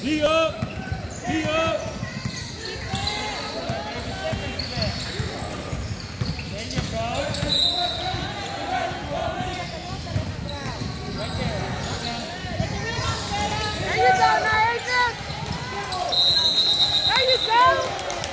D up. D up. There you go, Naija. There you go.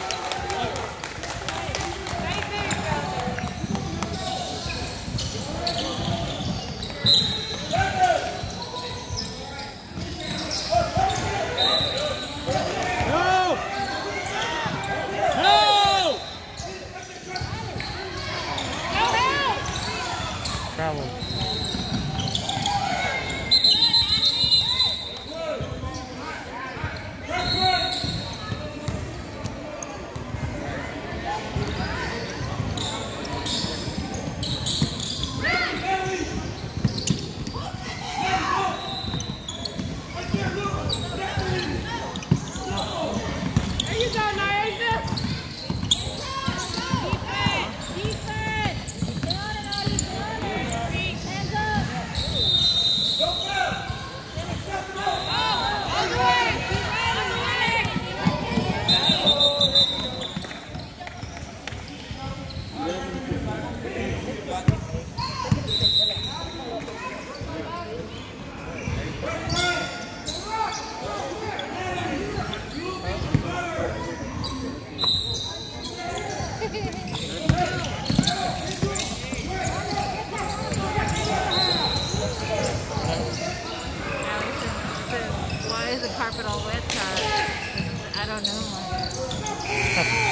Travel. Why is the carpet all wet, Todd? I don't know.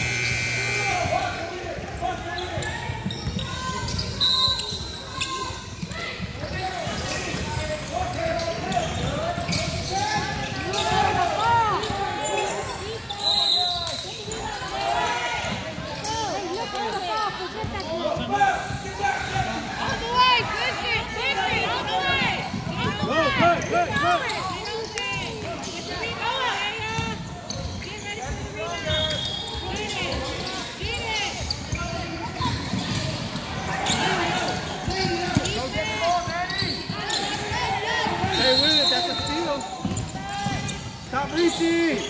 Hey, William, that's a steal. Stop reaching.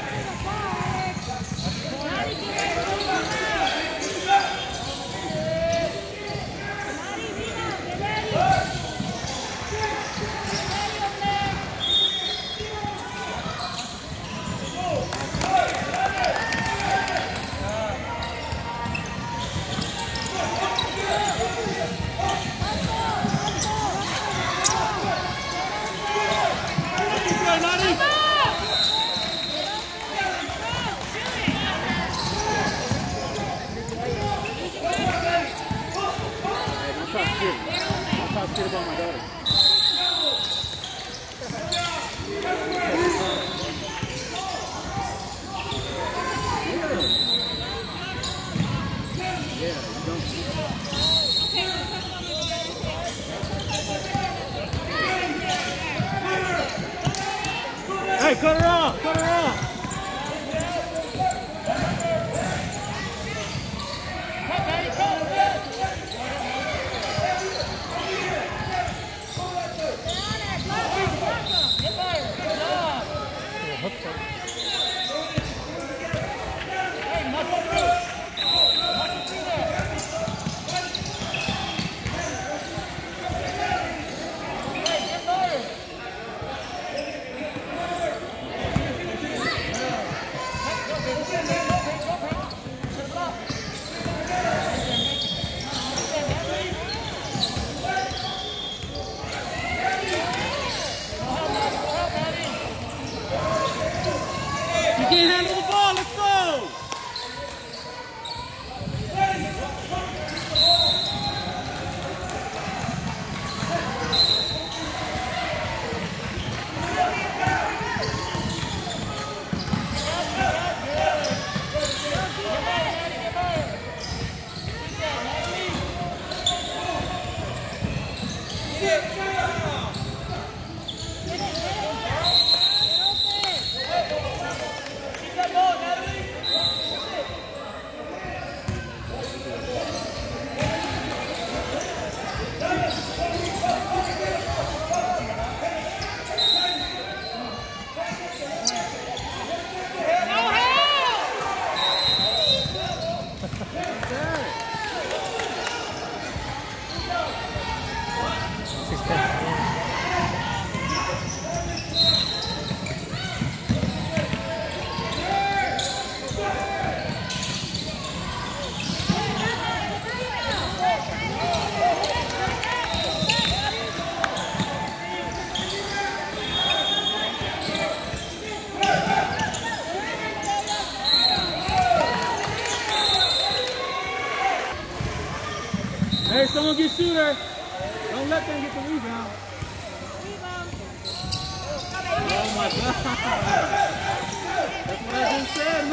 I'm talking shit about my daughter. Yeah, you don't. Hey, cut her off! Cut her off! shooter. Don't let them get the rebound. Oh my God. That's what I just said.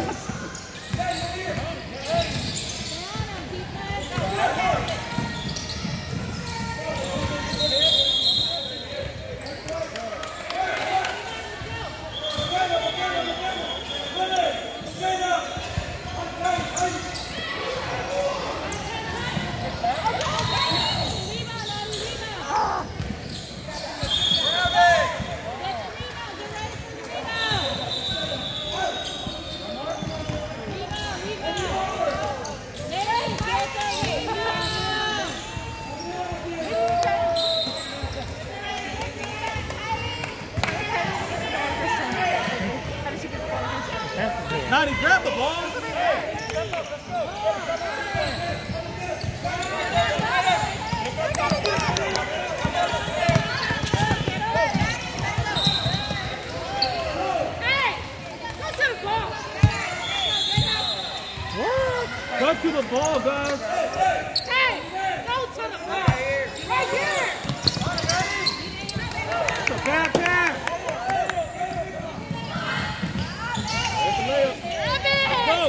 Nadi, grab the ball. Hey, go to the ball. What? Go to the ball, guys. Hey, go to the ball. Right here. It's a bad pass. It's a layup. Go.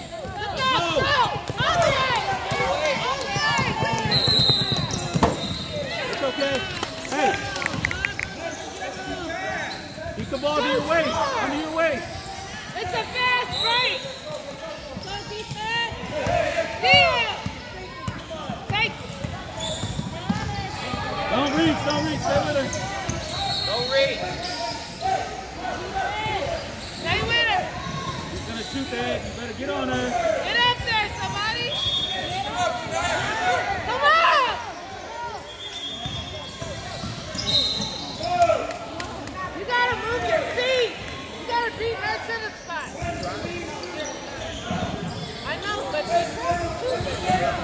It's okay. Hey. Keep the ball to your waist. Under your waist. It's a fast break. Go defense. Steal. Take it. Don't reach. Stay with her. Don't reach. Stay with her. She's gonna shoot that. You better get on her. Get up there, somebody. Come on. You gotta move your feet. You gotta beat her to the spot. I know, but she's trying to shoot it.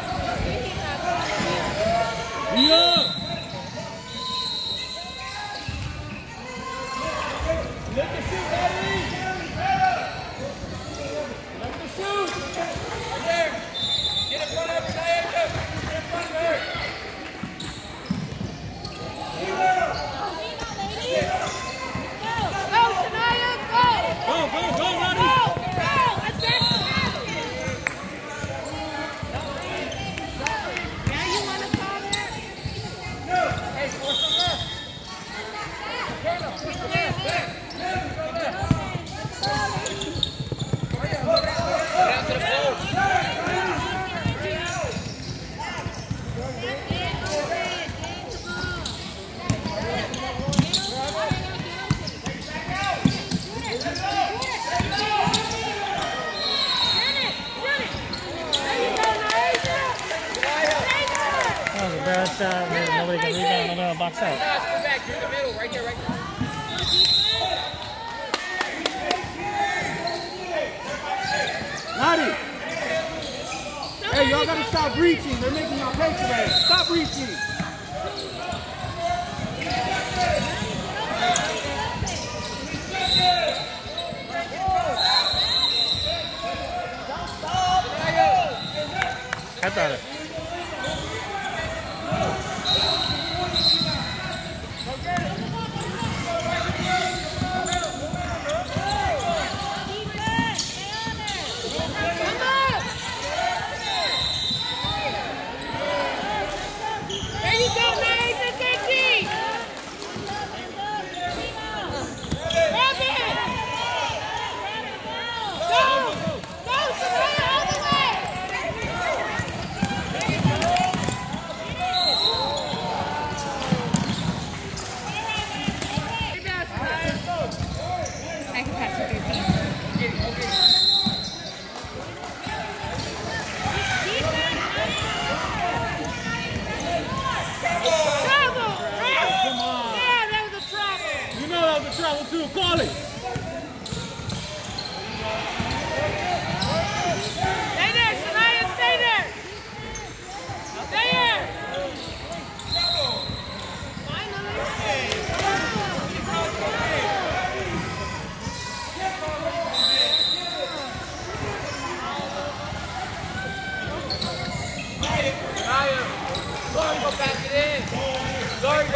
Yeah. Let the shoot, Natalie. Let the shoot. Right there. Get in front of her, Diane. Get in front of her. Go, Shania, go. Go, Natalie. Go. Attack. Now you want to call that? Hey, force them left. Force them left. Back. Go left. Get out to the floor. That was a bad shot. Nobody can rebound. They're gonna box out. Go back through the middle. Right there, right there. Nadi. Hey, y'all gotta stop reaching. They're making y'all pay today. Stop reaching. I got it. Come on.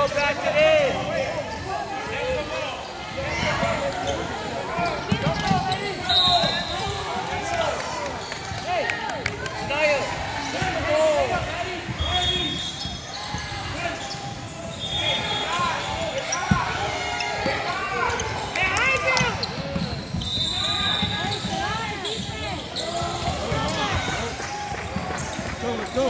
go, back it in. Hey, Naya, get the ball. Let's go.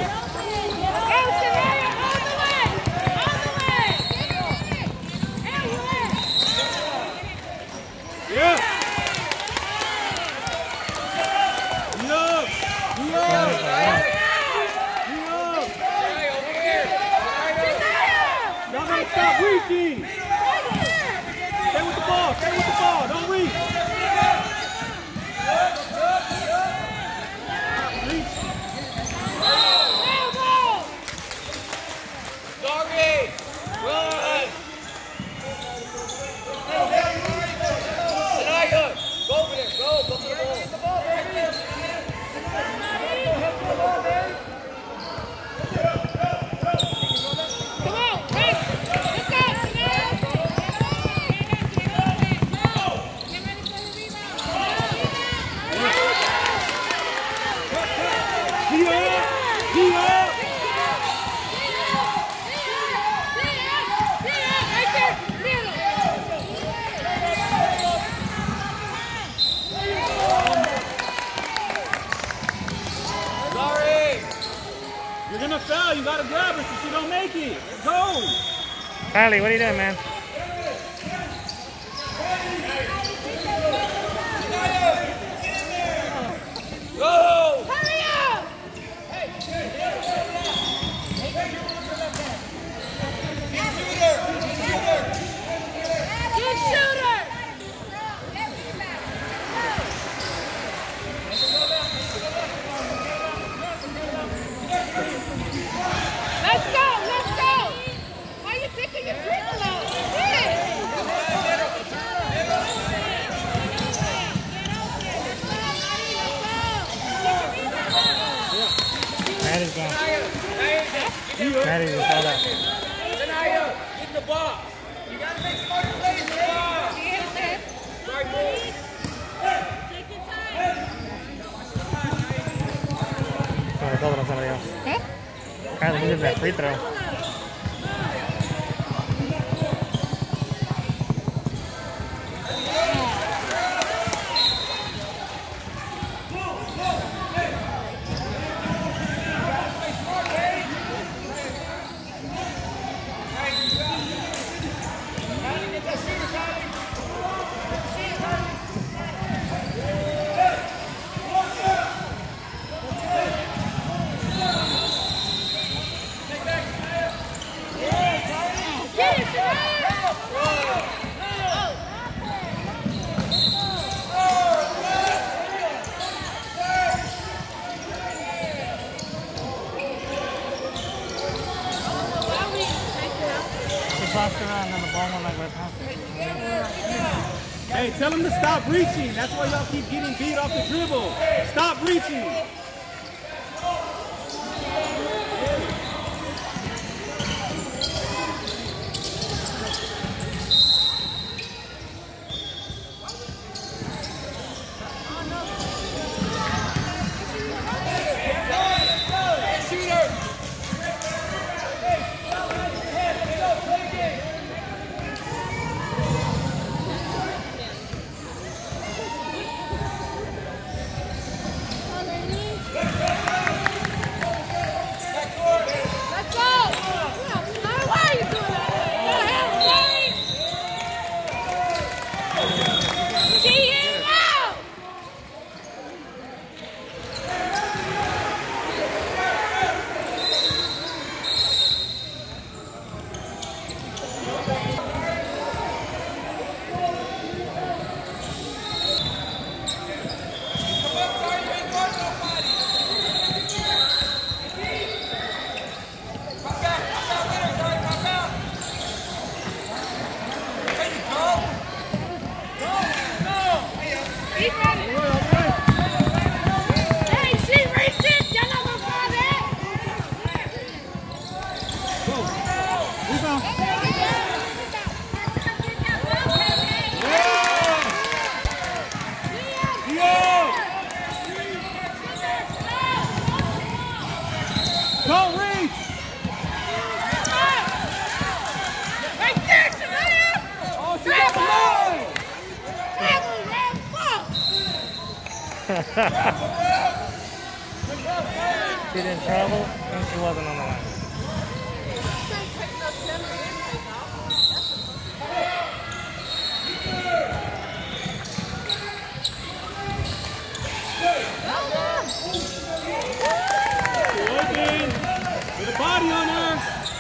Yeah. Be up. Be up. Be up. Y'all gotta stop reaching. Stay with the ball. Stay with the ball. Don't reach. Reach. Sorry. Run. Naya, go over there. Go to the ball. You're gonna foul. You gotta grab her so she don't make it. Let's go. Kylie, what are you doing, man? Go! Hurry up! Good shooter! Let's go! Let's go! Why are you picking your dribble out? Maddie's gone. Maddie just got up. Naya, get the ball. You gotta make smart plays in the ball. Right, boy. Sobre todo no somebody else. Kylie, who did that free throw? Tossed around and then the ball went like right past it. Hey, tell them to stop reaching. That's why y'all keep getting beat off the dribble. Stop reaching. She didn't travel and she wasn't on the line. Open. With a body on her.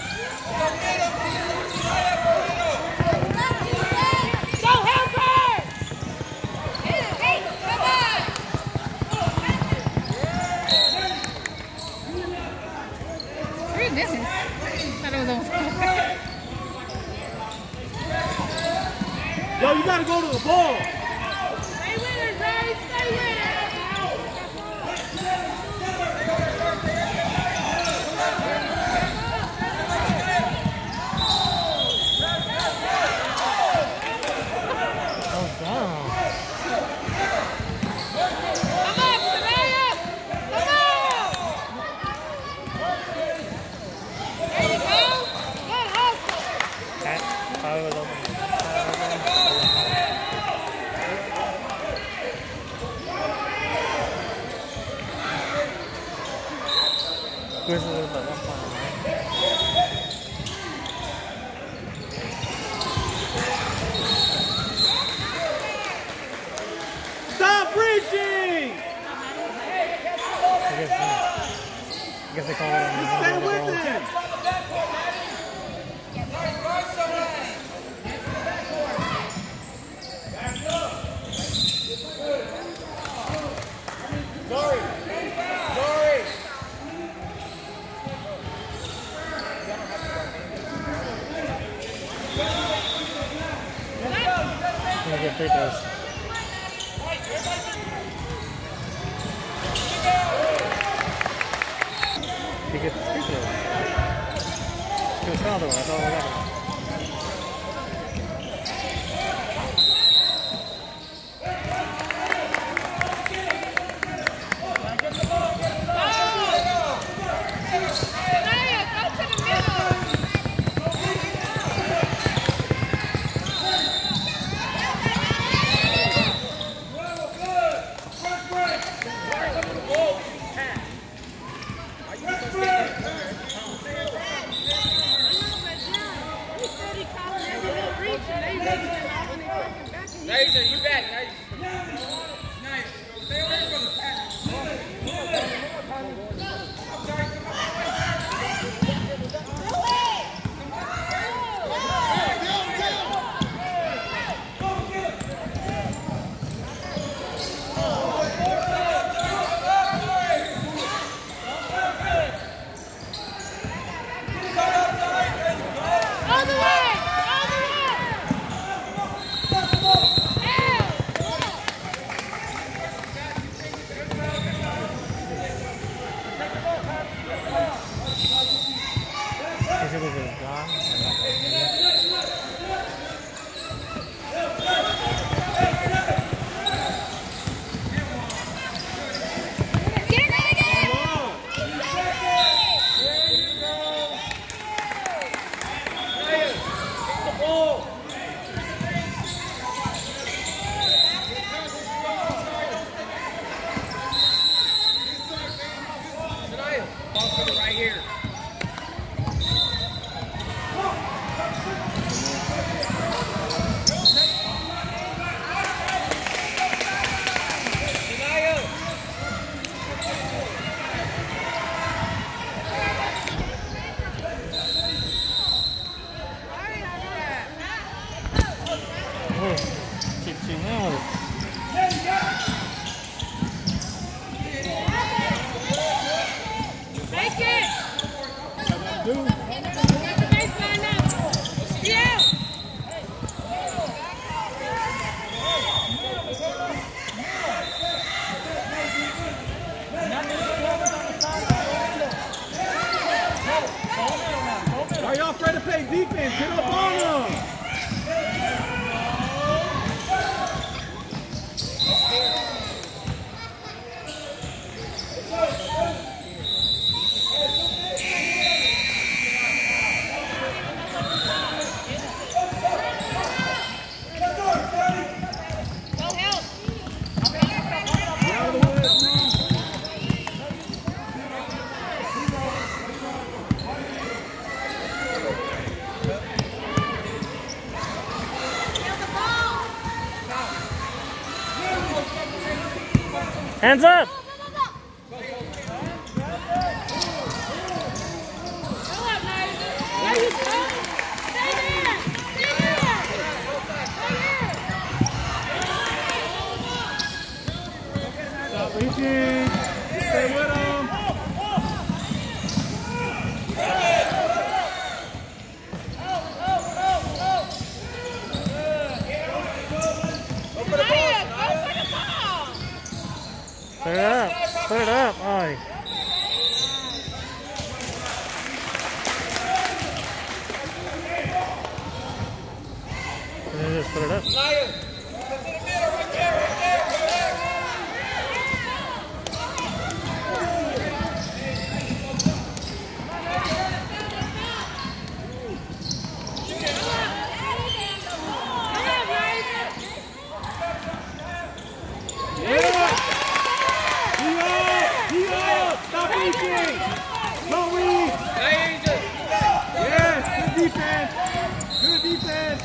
Go help her! Hey, come on! Where is this? I thought it was almost Yo, you gotta go to the ball. Stay with her, Zay! Stay with her! Oh, damn. Come on, Soraya! Come on! There you go! Good hustle! That probably was open. Chris is about 1 point, right? Stop reaching. I guess they call it on Stay with him. Sorry. Sorry. Gonna get free throws. He gets free throws. He was another one. That's all I got. Soraya, go to the middle! Naja, you back, Naja. Stay away from the pass. All the way! All the way! Is it either gone or not? Get it, get it, get it! The ball. Naja, ball's coming right here. Naja. Oh, keep shooting out with Make it! Get the baseline now! Yeah! Are y'all afraid to play defense? Get up on them. Go help! Get out of the way. Hands up! Stop reaching. Stay with him. Put it up. Put it up. Oh. Just put it up. Stop reaching! Don't reach! Yes, good defense! Good defense!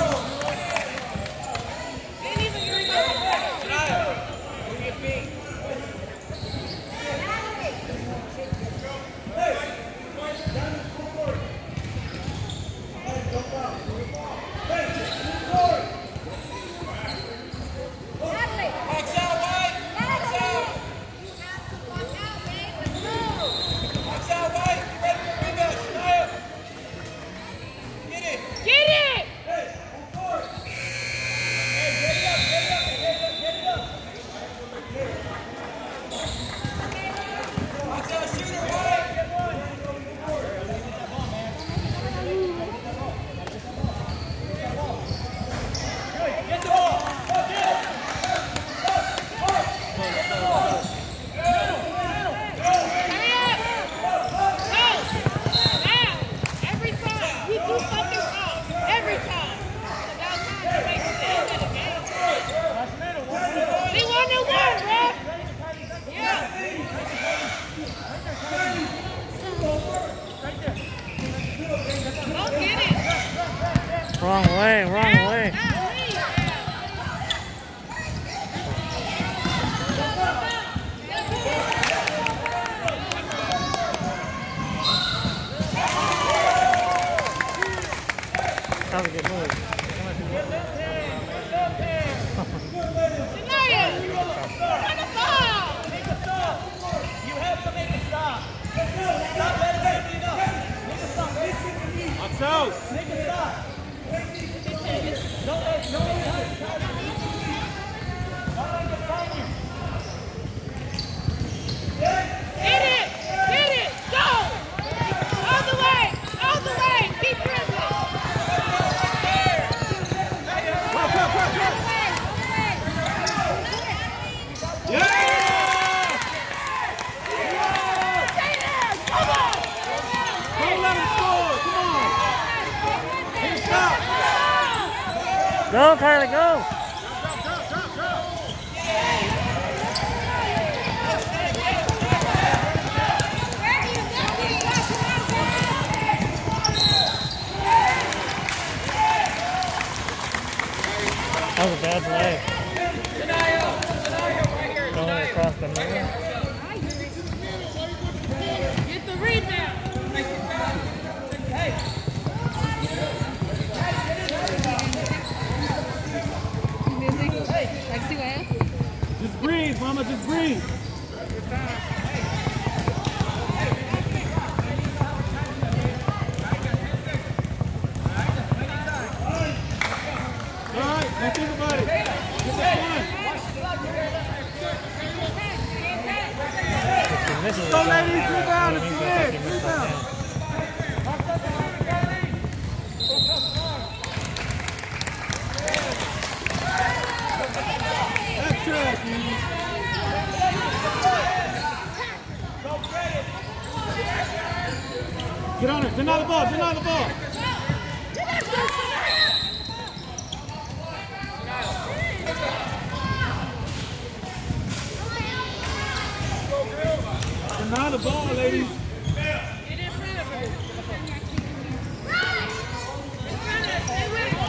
Wrong way, wrong way. That was a good move. You have to make a stop. Stop letting it be enough. Make a stop. Box out! Make a stop. Don't let it Hit it! Hit it! Go! All the way! All the way! Keep dribbling! Yeah! Come on! Don't let him score! Come on! Can't stop! Go, Kylie, go! That was a bad play. Going across the middle. Get the rebound! Just breathe, mama, just breathe. All right, now think about it. Get that one. Go, ladies, rebound. It's it. Rebound. That's trash, man. Get on it. Deny the ball. Deny the ball. Deny the ball, ladies. Get in front of her. In front of her. Stay with her.